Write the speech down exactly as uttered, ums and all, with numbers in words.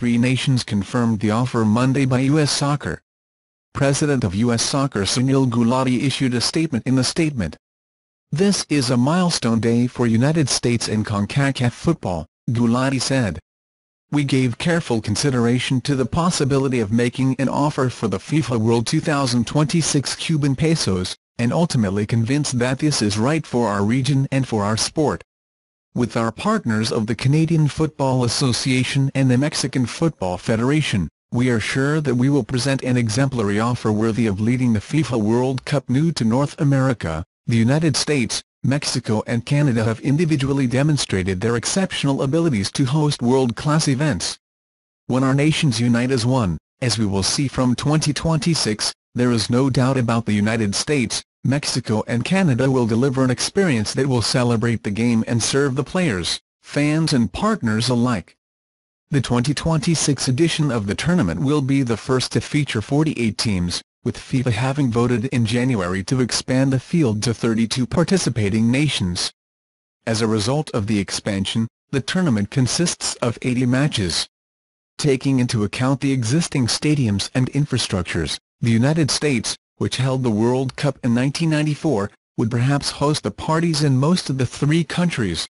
three nations confirmed the offer Monday by U S Soccer. President of U S Soccer Sunil Gulati issued a statement in the statement. "This is a milestone day for United States and CONCACAF football," Gulati said. "We gave careful consideration to the possibility of making an offer for the FIFA World twenty twenty-six Cuban pesos, and ultimately convinced that this is right for our region and for our sport. With our partners of the Canadian Football Association and the Mexican Football Federation, we are sure that we will present an exemplary offer worthy of leading the FIFA World Cup. New to North America, the United States, Mexico and Canada have individually demonstrated their exceptional abilities to host world-class events. When our nations unite as one, as we will see from twenty twenty-six, there is no doubt about the United States, Mexico and Canada will deliver an experience that will celebrate the game and serve the players, fans and partners alike." The twenty twenty-six edition of the tournament will be the first to feature forty-eight teams, with FIFA having voted in January to expand the field to thirty-two participating nations. As a result of the expansion, the tournament consists of eighty matches. Taking into account the existing stadiums and infrastructures, the United States, which held the World Cup in nineteen ninety-four, would perhaps host the parties in most of the three countries,